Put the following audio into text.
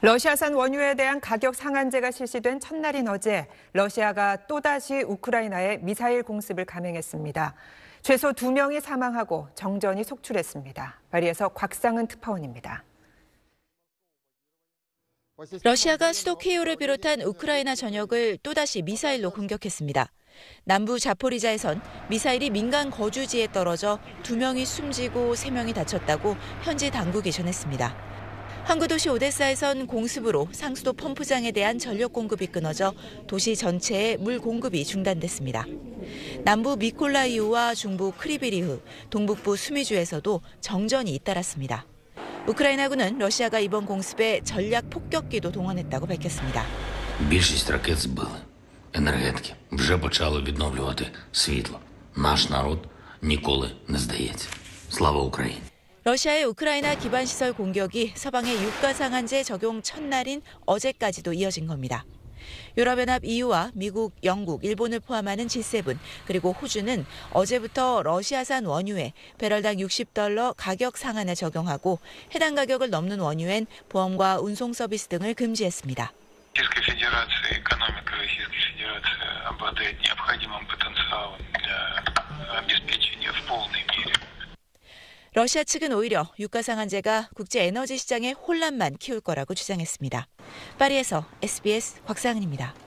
러시아산 원유에 대한 가격 상한제가 실시된 첫날인 어제 러시아가 또다시 우크라이나에 미사일 공습을 감행했습니다. 최소 2명이 사망하고 정전이 속출했습니다. 파리에서 곽상은 특파원입니다. 러시아가 수도 키이우를 비롯한 우크라이나 전역을 또다시 미사일로 공격했습니다. 남부 자포리자에선 미사일이 민간 거주지에 떨어져 2명이 숨지고 3명이 다쳤다고 현지 당국이 전했습니다. 항구 도시 오데사에선 공습으로 상수도 펌프장에 대한 전력 공급이 끊어져 도시 전체의 물 공급이 중단됐습니다. 남부 미콜라이우와 중부 크리비리흐, 동북부 수미주에서도 정전이 잇따랐습니다. 우크라이나군은 러시아가 이번 공습에 전략 폭격기도 동원했다고 밝혔습니다. більшість ракет збили. Енергетики вже почали відновлювати світло. Наш народ ніколи не здається. Слава Україні! 러시아의 우크라이나 기반 시설 공격이 서방의 유가 상한제 적용 첫날인 어제까지도 이어진 겁니다. 유럽연합 EU와 미국, 영국, 일본을 포함하는 G7 그리고 호주는 어제부터 러시아산 원유에 배럴당 $60 가격 상한을 적용하고 해당 가격을 넘는 원유엔 보험과 운송 서비스 등을 금지했습니다. Российская Федерация, экономика Российской Федерации обладает необходимым потенциалом для обеспечения в полной мере. 러시아 측은 오히려 유가 상한제가 국제 에너지 시장의 혼란만 키울 거라고 주장했습니다. 파리에서 SBS 곽상은입니다.